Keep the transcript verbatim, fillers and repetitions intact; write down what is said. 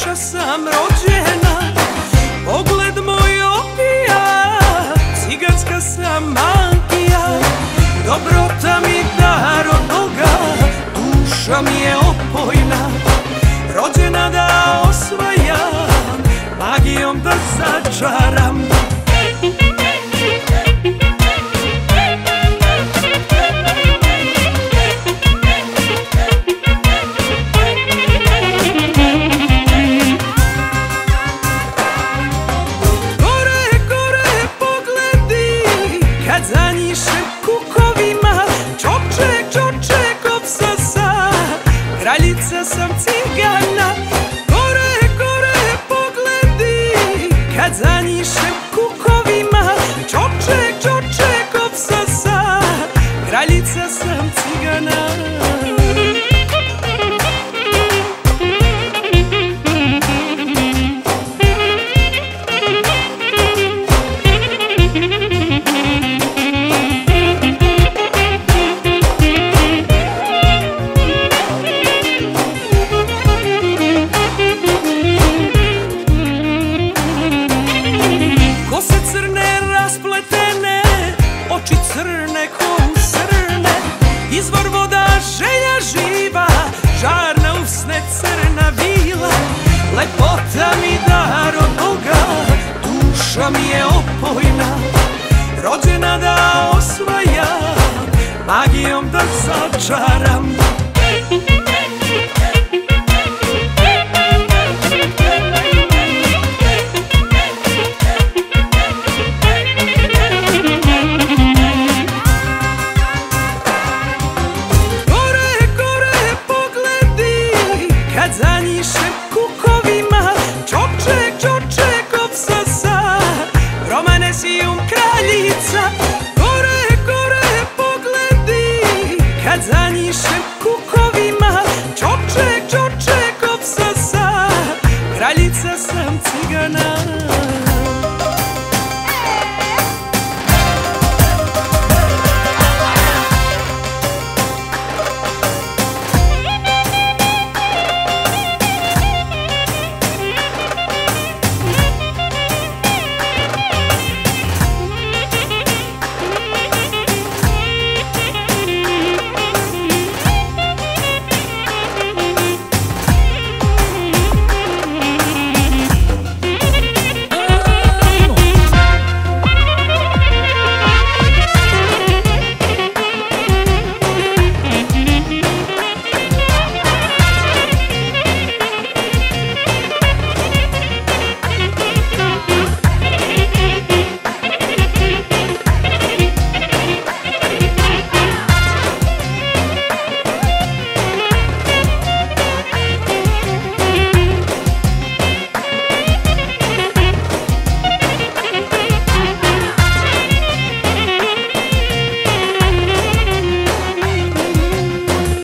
duša sam rođena, pogled moj opija, ciganska sam mantija, dobrota mi dar od Boga, duša mi je opojna, rođena da osvajam, magijom da začaram. Zanjišem kukovima, čoček, čoček opsasa, kraljica sam cigana. Gore, gore pogledi, kad zanjišem kukovima, čoček, čoček opsasa, kraljica sam cigana. Oči crne ko srne, izvor voda, želja živa, žarna usne, crna vila, lepota mi dar od Boga, duša mi je opojna, rođena da osvajam, magijom da začaram. Zanjišem kukovima, čoček, čoček opsasa, romanesijum kraljica. Gore, gore pogledi, kad zanjišem kukovima, čoček, čoček opsasa, kraljica sam cigana.